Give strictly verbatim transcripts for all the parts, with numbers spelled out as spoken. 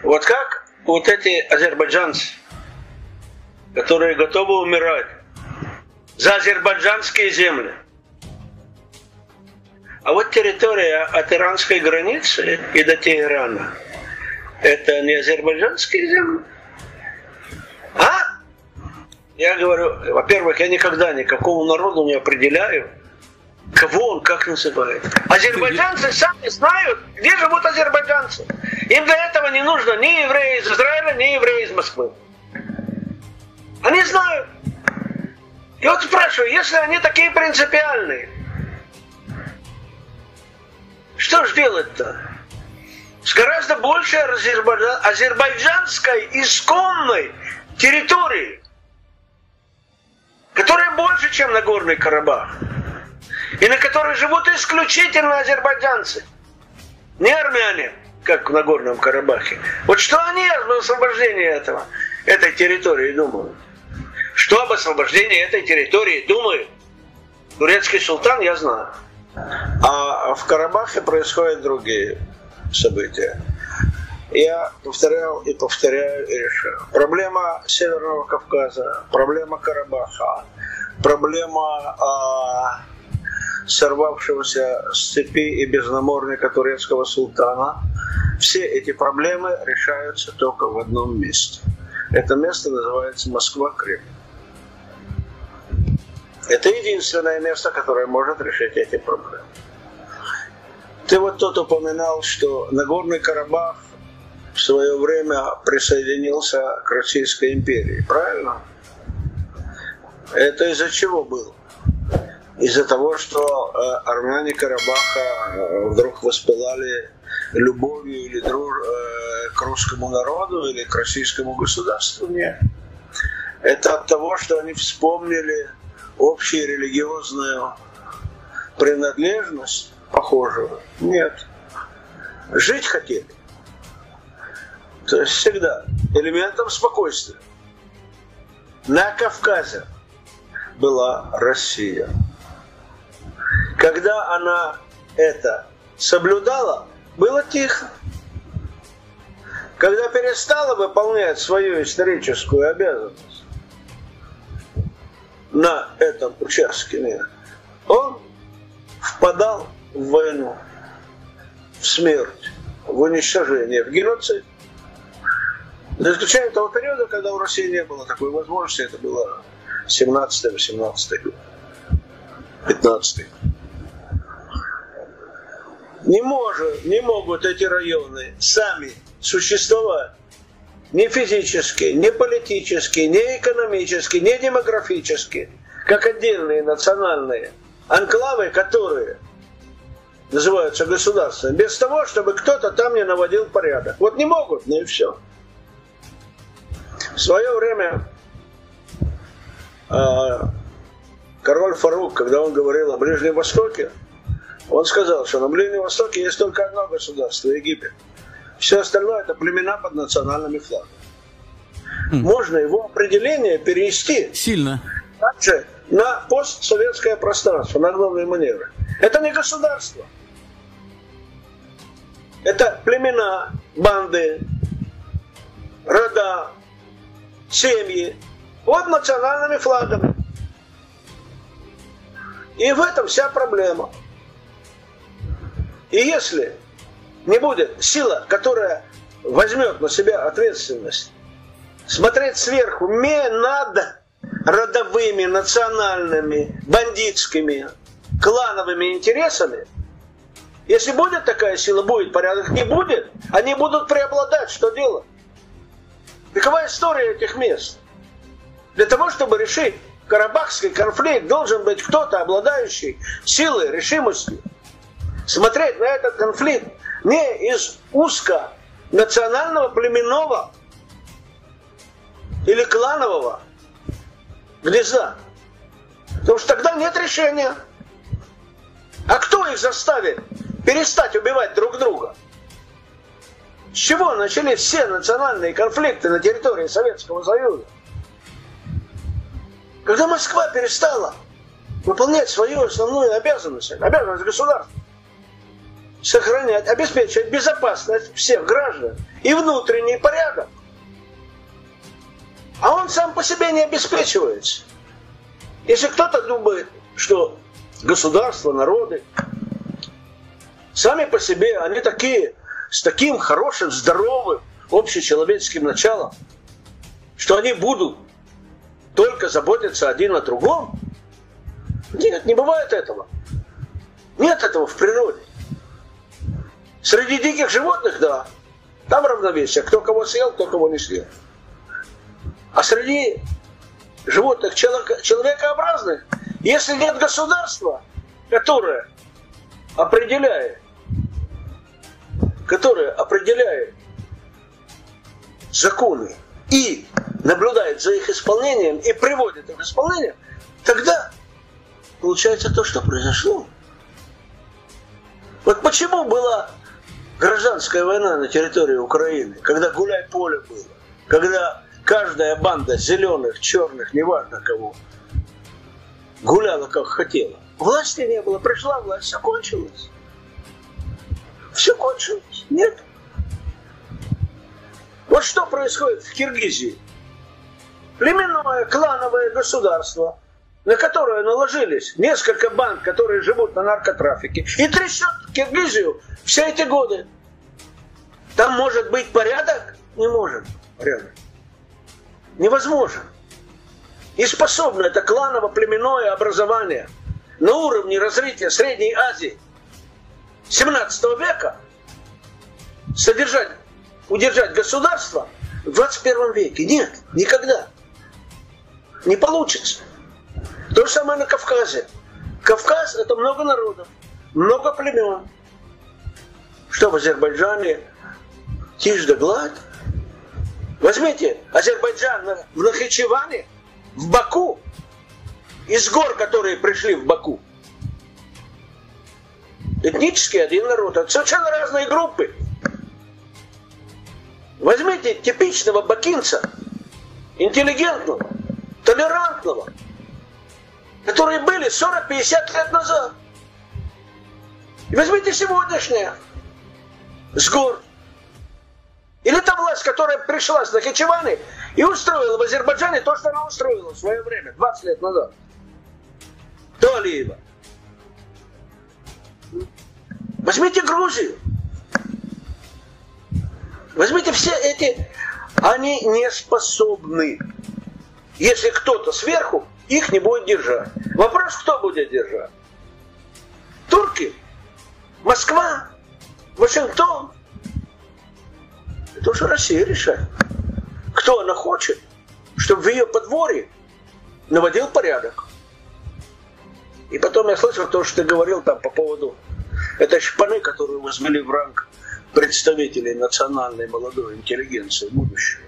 Вот как вот эти азербайджанцы, которые готовы умирать за азербайджанские земли. А вот территория от иранской границы и до Тегерана – это не азербайджанские земли? А? Я говорю, во-первых, я никогда никакому народу не определяю, кого он как называет. Азербайджанцы сами знают, где живут азербайджанцы. Им для этого не нужно ни евреи из Израиля, ни евреи из Москвы. Они знают. И вот спрашиваю, если они такие принципиальные, что ж делать-то? С гораздо большей азербайджанской исконной территории, которая больше, чем Нагорный Карабах, и на которой живут исключительно азербайджанцы, не армяне, как в Нагорном Карабахе. Вот что они об освобождении этого, этой территории думают? Что об освобождении этой территории думает турецкий султан, я знаю. А в Карабахе происходят другие события. Я повторял и повторяю и решаю. Проблема Северного Кавказа, проблема Карабаха, проблема а, сорвавшегося с цепи и безнаморника турецкого султана. Все эти проблемы решаются только в одном месте. Это место называется Москва-Кремль. Это единственное место, которое может решить эти проблемы. Ты вот тут упоминал, что Нагорный Карабах в свое время присоединился к Российской империи, правильно? Это из-за чего было? Из-за того, что э, армяне Карабаха э, вдруг воспылали любовью или друж... э, к русскому народу или к российскому государству? Нет. Это от того, что они вспомнили общую религиозную принадлежность похожую? Нет. Жить хотели. То есть всегда элементом спокойствия. На Кавказе была Россия. Когда она это соблюдала, было тихо. Когда перестала выполнять свою историческую обязанность на этом участке мира, он впадал в войну, в смерть, в уничтожение, в геноцид. За исключением того периода, когда у России не было такой возможности, это было семнадцатый-восемнадцатый год, пятнадцатый. Не, может, не могут эти районы сами существовать ни физически, ни политически, ни экономически, ни демографически, как отдельные национальные анклавы, которые называются государством, без того, чтобы кто-то там не наводил порядок. Вот не могут, ну и все. В свое время э, король Фарук, когда он говорил о Ближнем Востоке, он сказал, что на Ближнем Востоке есть только одно государство – Египет. Все остальное – это племена под национальными флагами. Mm. Можно его определение перевести сильно также на постсоветское пространство, на главные манеры. Это не государство. Это племена, банды, рода, семьи под национальными флагами. И в этом вся проблема. И если не будет сила, которая возьмет на себя ответственность, смотреть сверху не надо родовыми, национальными, бандитскими, клановыми интересами. Если будет такая сила, будет порядок. Не будет, они будут преобладать. Что делать? Какова история этих мест? Для того, чтобы решить карабахский конфликт, должен быть кто-то, обладающий силой, решимостью. Смотреть на этот конфликт не из узко национального, племенного или кланового гнезда. Потому что тогда нет решения. А кто их заставит перестать убивать друг друга? С чего начались все национальные конфликты на территории Советского Союза? Когда Москва перестала выполнять свою основную обязанность, обязанность государства. сохранять, обеспечивать безопасность всех граждан и внутренний порядок. А он сам по себе не обеспечивается. Если кто-то думает, что государство, народы сами по себе, они такие, с таким хорошим, здоровым, общечеловеческим началом, что они будут только заботиться один о другом, нет, не бывает этого. Нет этого в природе. Среди диких животных, да, там равновесие, кто кого съел, кто кого не съел. А среди животных человекообразных, если нет государства, которое определяет, которое определяет законы и наблюдает за их исполнением и приводит их в исполнение, тогда получается то, что произошло. Вот почему была гражданская война на территории Украины, когда гуляй-поле было, когда каждая банда зеленых, черных, неважно кого, гуляла как хотела. Власти не было, пришла власть, все кончилось. Все кончилось. Нет. Вот что происходит в Киргизии. Племенное, клановое государство, на которое наложились несколько банд, которые живут на наркотрафике, и трясет Киргизию все эти годы. Там может быть порядок? Не может порядок. Невозможно. И способно это кланово-племенное образование на уровне развития Средней Азии семнадцатого века содержать, удержать государство в двадцать первом веке. Нет, никогда. Не получится. То же самое на Кавказе. Кавказ — это много народов, много племен. Что в Азербайджане тишь да гладь? Возьмите Азербайджан в Нахичеване, в Баку, из гор, которые пришли в Баку. Этнически один народ, это совершенно разные группы. Возьмите типичного бакинца, интеллигентного, толерантного, которые были сорок-пятьдесят лет назад. И возьмите сегодняшнее, с гор. Или та власть, которая пришла с Нахичевани и устроила в Азербайджане то, что она устроила в свое время, двадцать лет назад. До Алиева. Возьмите Грузию. Возьмите все эти... Они не способны. Если кто-то сверху, их не будет держать. Вопрос, кто будет держать? Турки? Москва? Вашингтон? Это уже Россия решает. Кто она хочет, чтобы в ее подворье наводил порядок. И потом я слышал то, что ты говорил там по поводу этой шпаны, которую возвели в ранг представителей национальной молодой интеллигенции будущего.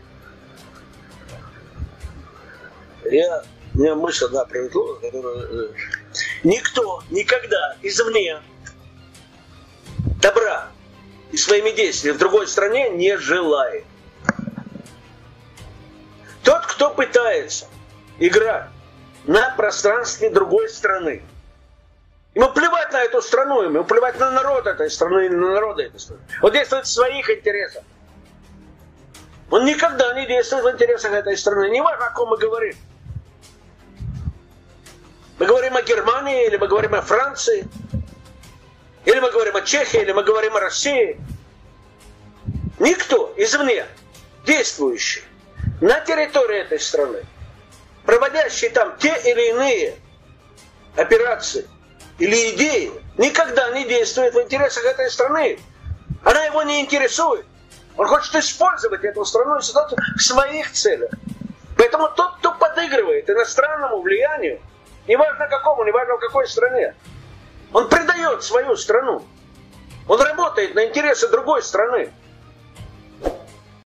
Я, у меня мысль одна привлекла, которая... Никто никогда извне добра и своими действиями в другой стране не желает. Тот, кто пытается играть на пространстве другой страны, ему плевать на эту страну, ему плевать на народ этой страны, на народа этой страны. Он действует в своих интересах. Он никогда не действует в интересах этой страны. Не важно, о ком мы говорим. Мы говорим о Германии, или мы говорим о Франции, или мы говорим о Чехии, или мы говорим о России. Никто извне действующий на территории этой страны, проводящий там те или иные операции или идеи, никогда не действует в интересах этой страны. Она его не интересует. Он хочет использовать эту страну и ситуацию в своих целях. Поэтому тот, кто подыгрывает иностранному влиянию, неважно какому, неважно в какой стране, он предает свою страну. Он работает на интересы другой страны.